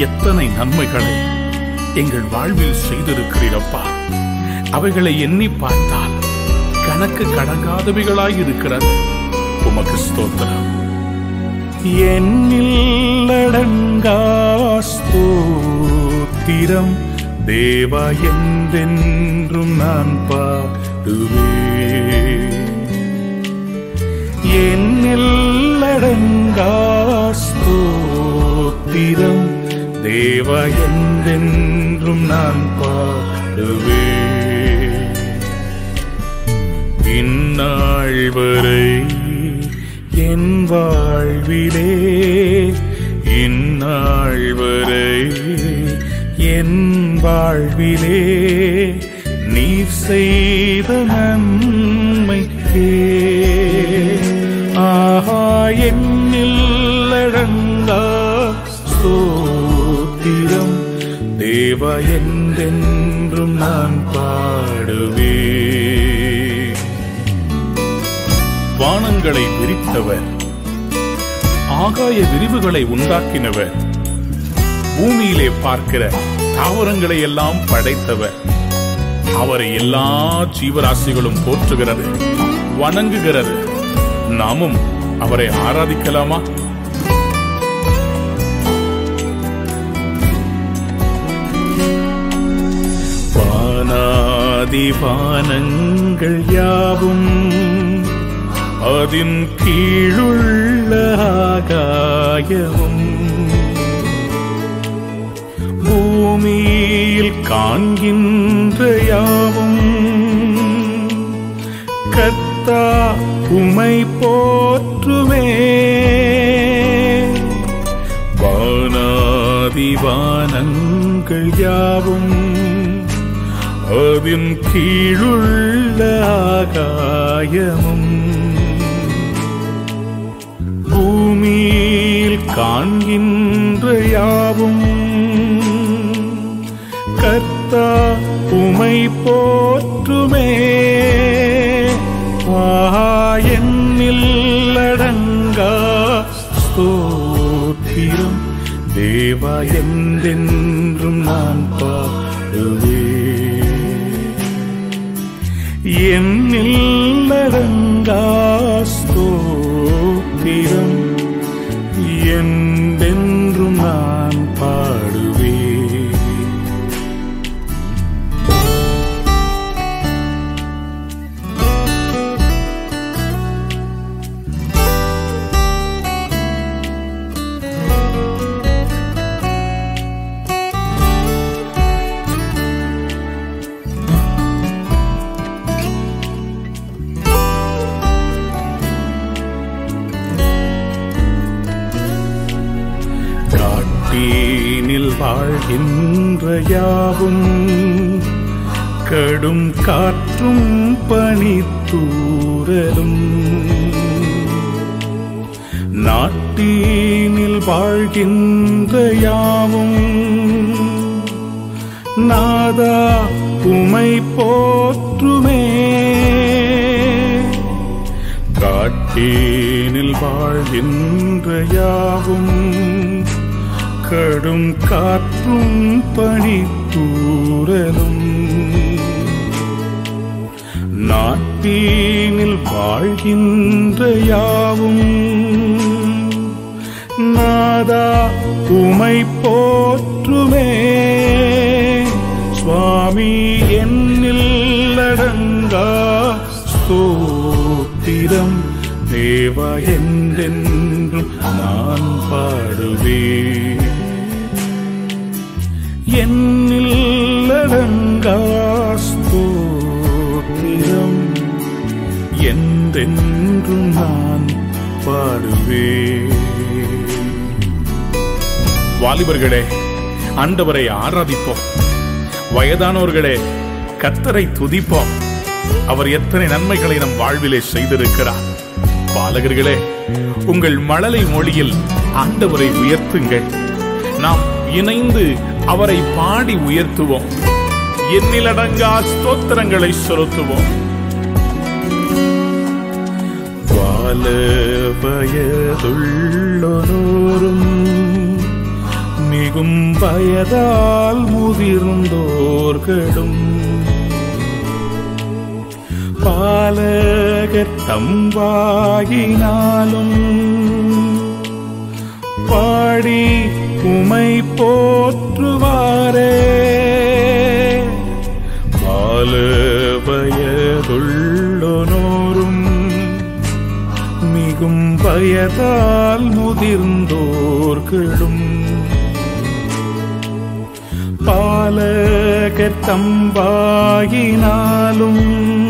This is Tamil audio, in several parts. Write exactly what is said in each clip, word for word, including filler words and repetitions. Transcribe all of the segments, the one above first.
எத்தனை நன்மைகளை எங்கள் வாழ்வில் செய்திருக்கிறீரப்பா. அவைகளை எண்ணி பார்த்தால் கணக்கு கடங்காதவைகளாய் இருக்கிறது. உமக்கு ஸ்தோத்திரம். என்னில் அடங்கா ஸ்தோத்திரம் தேவா, என்றென்றும் நான் பாடுவேன். என்னில் அடங்கா ஸ்தோத்திரம் தேவா, என்றென்றும் நான் பாடுவேன். இந்நாள் வரை என் வாழ்விலே, இந்நாள் வரை என் வாழ்விலே நீர் செய்த நன்மைக்கே ஆஹா, என்னில் அடங்கா ஸ்தோத்திரம் தேவா, என்றென்றும் நான் பாடுவேன். வானங்களை விரித்தவர், ஆகாய விரிவுகளை உண்டாக்கினவர், பூமியிலே பார்க்கிற தாவரங்களை எல்லாம் படைத்தவர். அவரை எல்லா ஜீவராசிகளும் போற்றுகிறது, வணங்குகிறது. நாமும் அவரை ஆராதிக்கலாமா? வானாதி வானங்கள் யாவும், அதின் கீழுள்ள ஆகாயமும், பூமியில் காண்கின்ற யாவும் கர்த்தா உமை போற்றுமே. வானாதி வானங்கள் யாவும், அதின் கீழுள்ள ஆகாயமும், பூமியில் காண்கின்ற யாவும் கர்த்தா உமை போற்றுமே. என்னில் அடங்கா ஸ்தோத்திரம் தேவா, என்றென்றும் நான் பாடுவேன். என்னில் அடங்கா ஸ்தோத்திரம் என்றென்றும் நான் பாடுவேன். காட்டினில் வாழ்கின்ற யாவும், கடும் காற்றும் பனித்தூறலும், நாட்டினில் வாழ்கின்ற யாவும் நாதா உமை போற்றுமே. காட்டினில் வாழ்கின்ற யாவும், கடும் காற்றும் பனித்தூறலும், நாட்டினில் வாழ்கின்ற யாவும் நாதா உமை போற்றுமே. சுவாமி என்னில் அடங்கா ஸ்தோத்திரம் தேவா, என்றென்றும் நான் பாடுவேன். என்னில் அடங்கா ஸ்தோத்திரம் என்றென்றும் நான் பாடுவேன். வாலிபர்களே, ஆண்டவரை ஆராதிப்போம். வயதானோர்களே, கர்த்தரை துதிப்போம். அவர் எத்தனை நன்மைகளை நம் வாழ்விலே செய்திருக்கிறார். பாலகர்களே, உங்கள் மழலை மொழியில் ஆண்டவரை உயர்த்துங்கள். நாம் இணைந்து அவரை பாடி உயர்த்துவோம். எண்ணிலடங்கா ஸ்தோத்திரங்களை செலுத்துவோம். வால வயதுள்ளோரும் மிகும் வயதால் முதிர்ந்தோர்களும் பாலகர் தம்பாகினாலும் பாடி உமை போற்றுவாரே. பால வயதுள்ளோரும் மிகும் வயதால் முதிர்ந்தோர்களும் பாலகர் தம்பாகினாலும்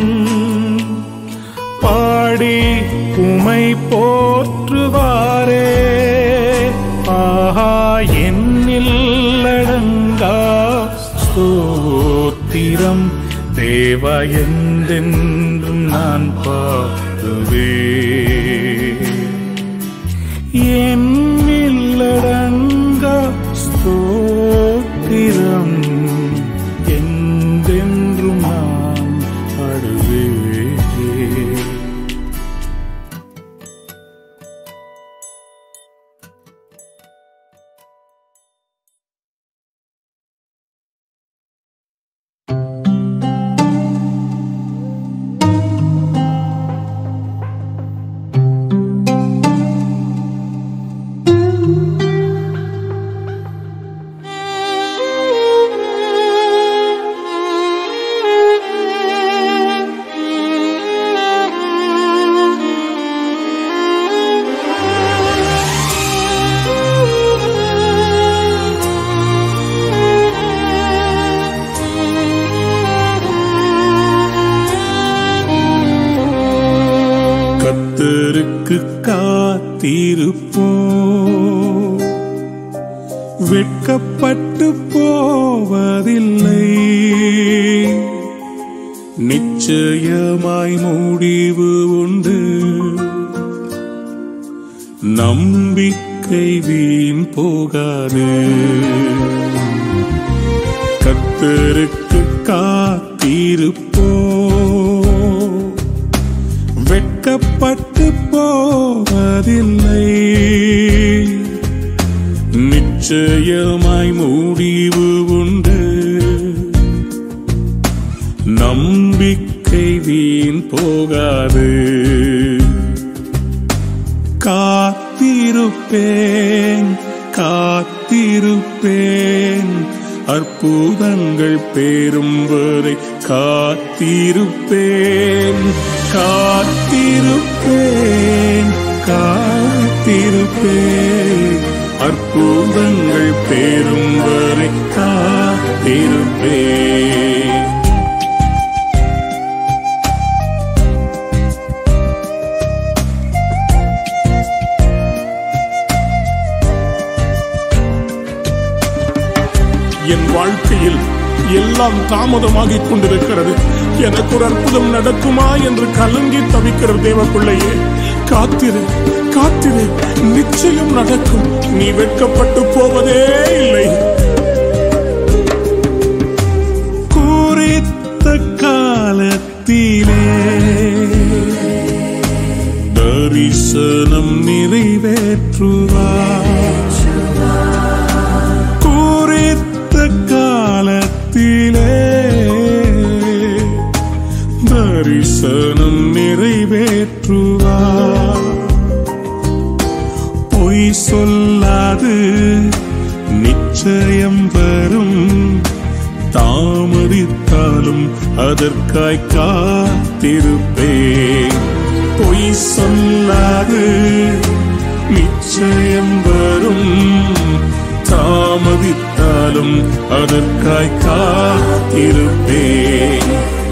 பாடி உமை போற்றுவாரே. ஆஹா என்னில் அடங்கா ஸ்தோத்திரம் தேவா என்றென்றும் நான் பாடுவேன். என்னில் அடங்கா ஸ்தோத்திரம் என்றென்றும் நான் பாடுவேன். கர்த்தருக்கு காத்திருப்போம், வெட்கப்பட்டு போவதில்லை. நிச்சயமாய் முடிவு உண்டு, நம்பிக்கை வீண் போகாது. கர்த்தருக்கு காத்திருப்போம், வெட்கப்பட்டு போவதில்லை. நிச்சயமாய் முடிவு உண்டு, நம்பிக்கை வீண் போகாது. காத்திருப்பேன் காத்திருப்பேன் அற்புதங்கள் பெறும் வரை காத்திருப்பேன் காத்திருப்பேன் காத்திருப்பேன் அற்புதங்கள் பெறும் வரை காத்திருப்பேன். என் வாழ்க்கையில் எல்லாம் தாமதமாகிக் கொண்டிருக்கிறது, எனக்கு ஒரு அற்புதம் நடக்குமா என்று கலங்கி தவிக்கிற தேவ பிள்ளையே, காத்திரு காத்திரு, நிச்சயம் நடக்கும். நீ வெட்கப்பட்டு போவதே இல்லை. குறித்த காலத்திலே தரிசனம் நிறைவேற்றுவார். காலத்திலே தரிசனம் நிறைவேற்றுவார். பொய் சொல்லாது நிச்சயம் வரும், தாமதித்தாலும் அதற்காய் காத்திருப்பேன். பொய் சொல்லாது நிச்சயம் வரும், தாமதித்தாலும் அதற்காய் காத்திருப்பேன்.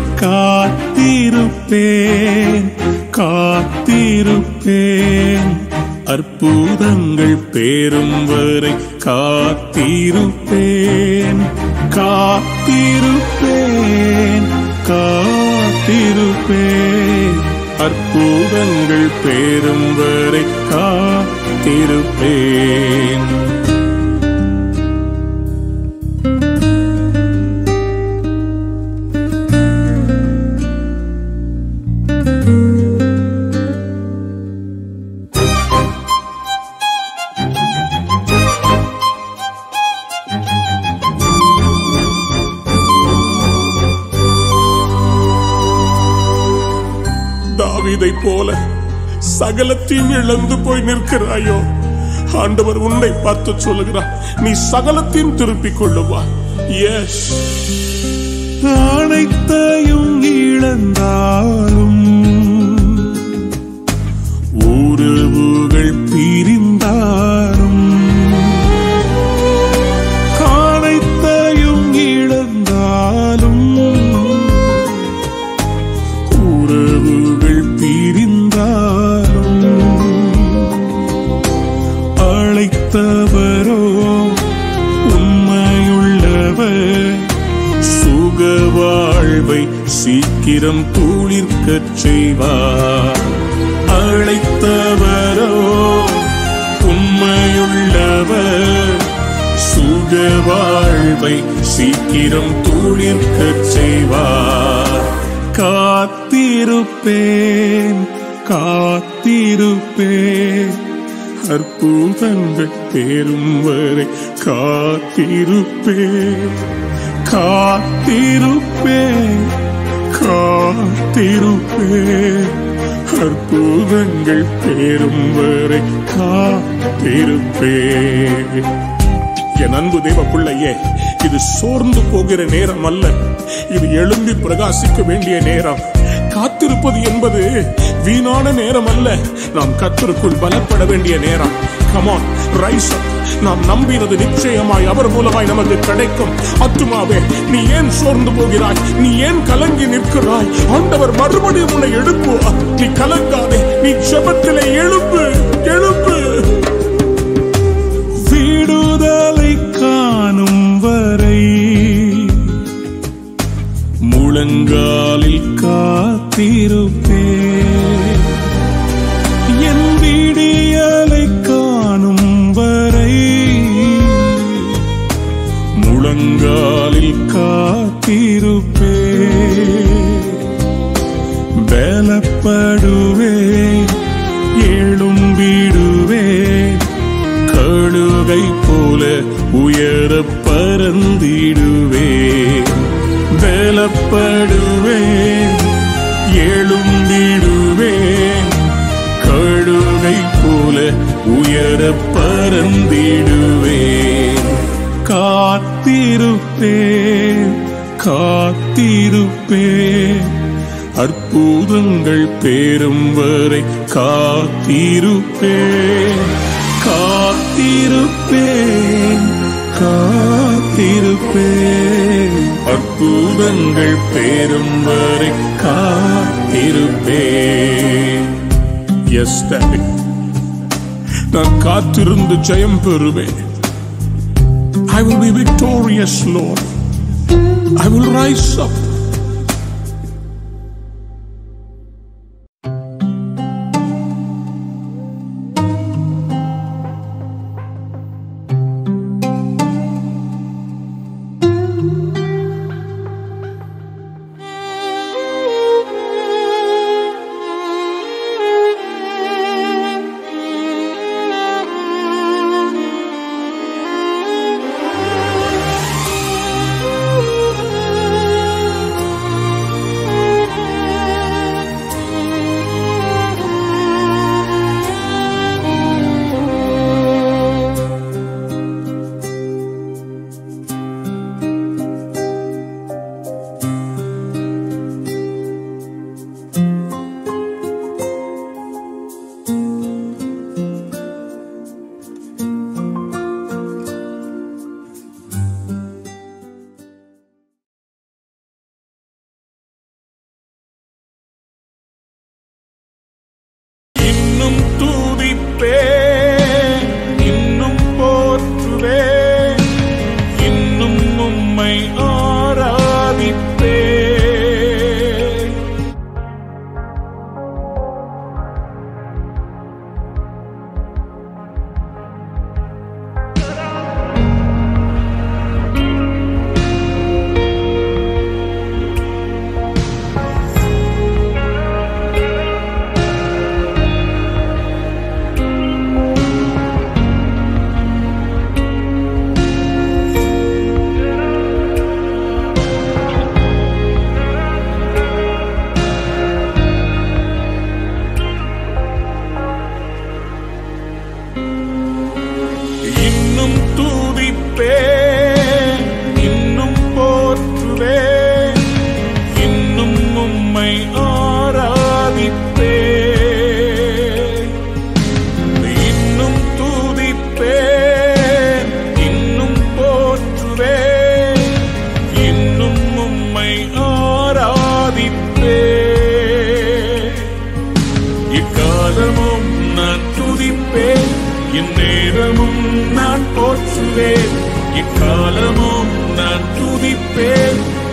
காத்திருப்பேன் காத்திருப்பேன் அற்புதங்கள் பெறும் வரை காத்திருப்பேன். காத்திருப்பேன் காத்திருப்பேன் அற்புதங்கள் பெறும் வரை காத்திருப்பேன். தாவீதை போல சகலத்தையும் இழந்து போய் நிற்கிறாயோ, ஆண்டவர் உன்னை பார்த்து சொல்லுகிறார், நீ சகலத்தையும் திருப்பிக் கொள்ளுவா. எஸ், அனைத்தையும் இழந்தாலும் உறவுகள் பிரிந்தாலும், அனைத்தையும் இழந்தாலும் உறவுகள் பிரிந்தாலும், அழைத்தவரோ உண்மையுள்ளவர், சுக வாழ்வை சீக்கிரம் துளிர்க்கச் செய்வார். அழைத்தவரோ உண்மையுள்ளவர், சுக வாழ்வை சீக்கிரம் துளிர்க்கச் செய்வார். காத்திருப்பேன் காத்திருப்பேன் அற்புதங்கள் பெறும் வரை காத்திருப்பேன் காத்திருப்பேன் காத்திருப்பேன் அற்புதங்கள் பெறும் வரை காத்திருப்பேன். என் அன்பு தேவ பிள்ளையே, இது சோர்ந்து போகிற நேரம் அல்ல, இது எழும்பி பிரகாசிக்க வேண்டிய நேரம். காத்திருப்பது என்பது வீணான நேரம் அல்ல, நாம் கர்த்தருக்குள் பலப்பட வேண்டிய நேரம். Come on, rise up. நாம் நம்பினது நிச்சயமாய் அவர் மூலமாய் நமக்கு கிடைக்கும். ஆத்துமாவே, நீ ஏன் சோர்ந்து போகிறாய்? நீ ஏன் கலங்கி நிற்கிறாய்? ஆண்டவர் மறுபடியும் உன்னை எழுப்புவார். நீ கலங்காதே, நீ ஜெபத்திலே எழுப்பு எழுப்பு. விடுதலை காணும் வரை முழங்காலில் காத்திருப்பேன், என் விடியலை காணும் வரை முழங்காலில் காத்திருப்பேன். பலப்படுவேன், எழும்பிடுவேன், கழுகை போல உயர பறந்திடுவேன். பலப்படுவேன், எழும்பிடுவேன், கழுகை போல உயர பறந்திடுவேன். காத்திருப்பேன் காத்திருப்பேன் அற்புதங்கள் பெறும் வரை காத்திருப்பேன் காத்திருப்பேன் காத்திருப்பேன் அற்புதங்கள் பெறும் வரை காத்திருப்பேன். எஸ் டாடி, நான் காத்திருந்து ஜெயம் பெறுவேன். I will be victorious, Lord. I will rise up.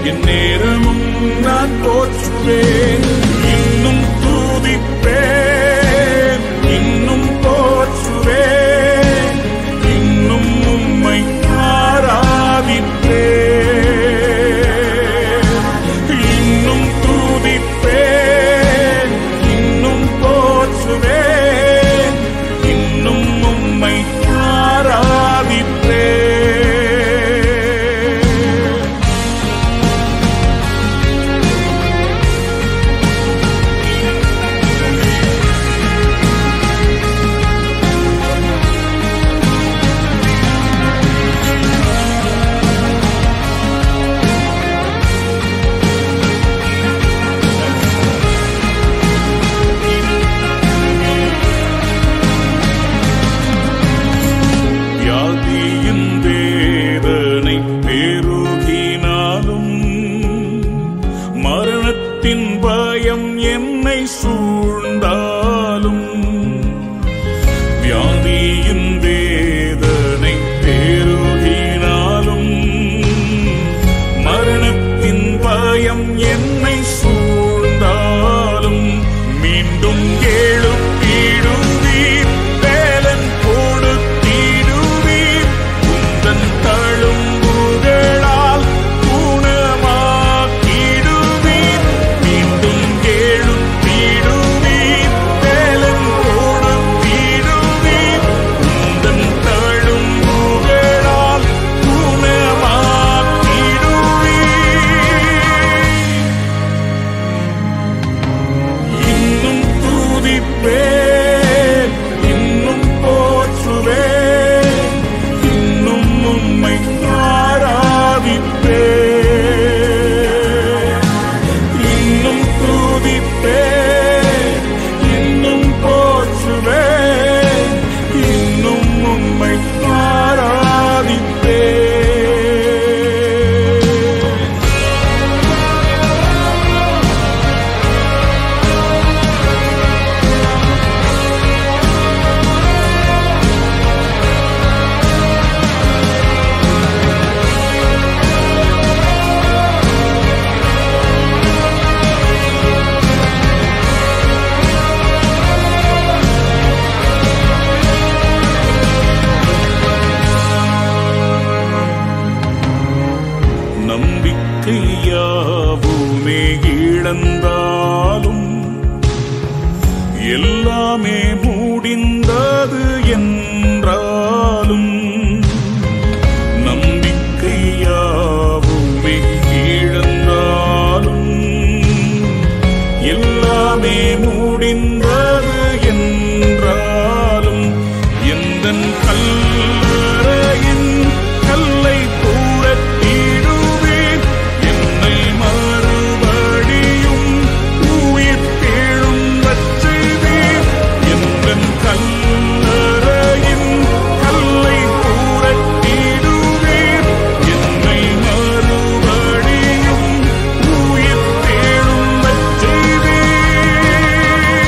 என் நேரமும் நான் போற்றுவேன், இன்னும் தூதிப்பேன், இன்னும் போற்றுவேன், இன்னும் உம்மை ஆராதிப்பேன், இன்னும் தூதிப்பேன், இன்னும் போற்றுவேன், இன்னும் உம்மை ஆராதிப்பேன். மரணத்தின் பயம் என்னை சூழ்ந்தாலும், வியாதியின் வேதனை பெருகினாலும், மரணத்தின் பயம் என்னை சூழ்ந்தாலும், மீண்டும் எழுப்பிடுவீர், வேலன் கொடுத்திடுவீர், உந்தன் தழும்புகளால் குணமாக்கிடுவீர், மீண்டும் எழுப்பிடுவீர், வேலன் கொடுத்திடுவீர், உந்தன் தழும்புகளால் குணமாக்கிடுவீர். இன்னும் தூதிப்பேன், இன்னும் போற்றுவேன், இன்னும் உம்மை ஆராதிப்பேன், இன்னும் தூதிப்பேன், இன்னும் போற்றுவேன், இன்னும் உம்மை ஆராதிப்பேன். நம்பிக்கையாவுமே இழந்தாலும், எல்லாமே முடிந்தது என்றாலும், நம்பிக்கையாவுமே இழந்தாலும், எல்லாமே முடிந்தது என்றாலும், எந்தன் கல்லறையின் கல்லை புரட்டிடுவேன், என்னை மறுபடியும் உயிர்த்தெழும்பச் செய்வேன், எந்தன் கல்லறையின் கல்லை புரட்டிடுவேன், என்னை மறுபடியும் உயிர்த்தெழும்பச் செய்வேன்.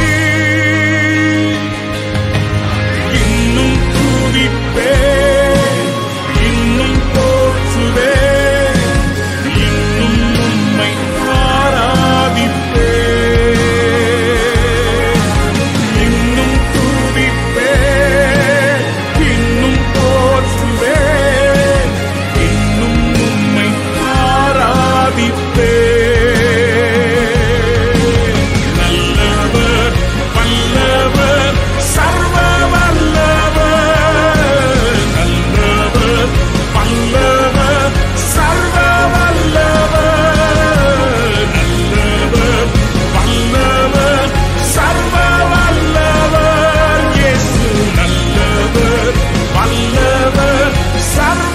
இன்னும் துதிப்பேன், இன்னும் போற்றுவேன், இன்னும் உம்மை ஆராதிப்பேன், இன்னும் துதிப்பேன், இன்னும் போற்றுவேன், இன்னும் உம்மை ஆராதிப்பேன். நல்லவர், வல்லவர், சர்வ வல்லவர், நல்லவர், வல்லவர், சர்வ வல்லவர், நல்லவர், வல்லவர், சர்வ வல்லவர், இயேசு நல்லவர், வல்லவர், சர்வ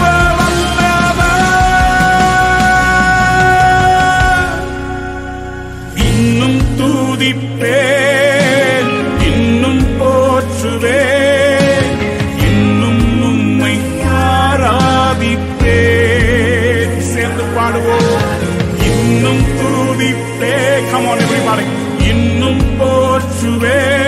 வல்லவர். இன்னும் தூதிப்பேன், இன்னும் போற்றுவேன், இன்னும் உம்மை ஆராதிப்பேன். சேர்ந்து பாடுவோம். இன்னும் தூதிப்பேன். Come on everybody. இன்னும் போற்றுவேன்,